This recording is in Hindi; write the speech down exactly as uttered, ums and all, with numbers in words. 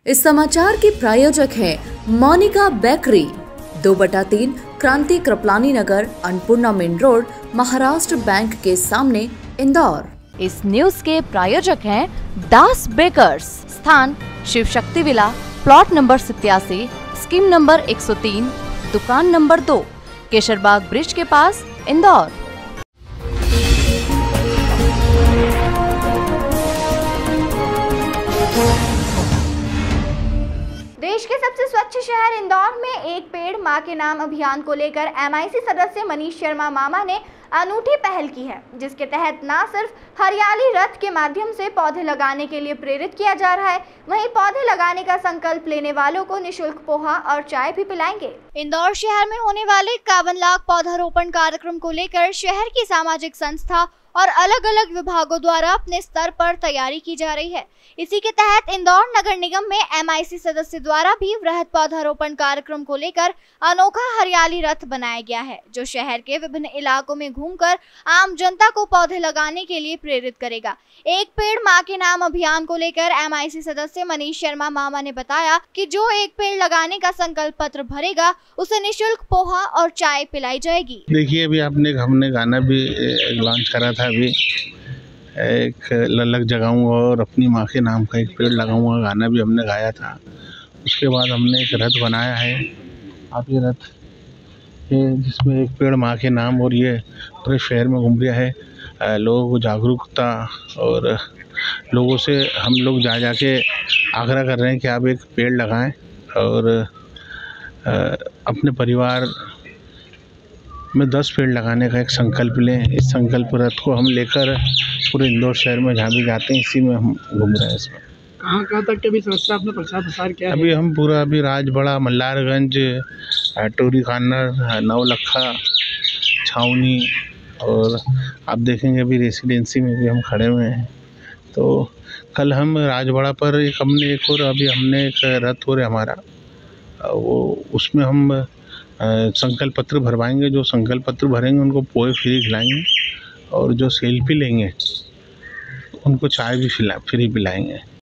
इस समाचार की प्रायोजक है मोनिका बेकरी, दो बटा तीन Kranti Kripalani Nagar, Annapurna main road, Maharashtra bank के सामने, इंदौर। इस न्यूज के प्रायोजक हैं दास बेकर्स, स्थान Shiv Shakti villa, plot number सत्यासी, स्कीम नंबर एक सौ तीन, दुकान नंबर दो, केशरबाग ब्रिज के पास, इंदौर। देश के सबसे स्वच्छ शहर इंदौर में एक पेड़ मां के नाम अभियान को लेकर एम आई सी सदस्य मनीष शर्मा मामा ने अनूठी पहल की है, जिसके तहत न सिर्फ हरियाली रथ के माध्यम से पौधे लगाने के लिए प्रेरित किया जा रहा है, वहीं पौधे लगाने का संकल्प लेने वालों को निशुल्क पोहा और चाय भी पिलाएंगे। इंदौर शहर में होने वाले इक्यावन लाख पौधारोपण कार्यक्रम को लेकर शहर की सामाजिक संस्था और अलग अलग विभागों द्वारा अपने स्तर पर तैयारी की जा रही है। इसी के तहत इंदौर नगर निगम में एम आई सी सदस्य द्वारा भी वृहद पौधारोपण कार्यक्रम को लेकर अनोखा हरियाली रथ बनाया गया है, जो शहर के विभिन्न इलाकों में घूमकर आम जनता को पौधे लगाने के लिए प्रेरित करेगा। एक पेड़ मां के नाम अभियान को लेकर एम आई सी सदस्य मनीष शर्मा मामा ने बताया कि जो एक पेड़ लगाने का संकल्प पत्र भरेगा उसे निःशुल्क पोहा और चाय पिलाई जाएगी। देखिए, अभी आपने हमने गाना भी लॉन्च करा था, अभी एक ललक जगाऊंगा और अपनी माँ के नाम का एक पेड़ लगाऊंगा गाना भी हमने गाया था। उसके बाद हमने एक रथ बनाया है, आप ये रथ ये जिसमें एक पेड़ माँ के नाम, और ये पूरे शहर में घूम रहा है। लोगों को जागरूकता और लोगों से हम लोग जा जा के आग्रह कर रहे हैं कि आप एक पेड़ लगाएं और अपने परिवार में दस पेड़ लगाने का एक संकल्प लें। इस संकल्प रथ को हम लेकर पूरे इंदौर शहर में जहाँ भी जाते हैं, इसी में हम घूम रहे हैं। इसमें कहाँ कहाँ तक के भी संस्था अपने प्रचार प्रसार किया है? अभी हम पूरा अभी राजबड़ा, मल्लारगंज, टोरी खानर, नवलखा, छावनी, और आप देखेंगे अभी रेसिडेंसी में भी हम खड़े हुए हैं। तो कल हम राजबड़ा पर एक हमने एक और अभी हमने एक रथ हो रहा हमारा, वो उसमें हम संकल्प पत्र भरवाएंगे। जो संकल्प पत्र भरेंगे उनको पोहे फ्री खिलाएंगे, और जो सेल्फी लेंगे उनको चाय भी फ्री पिलाएंगे।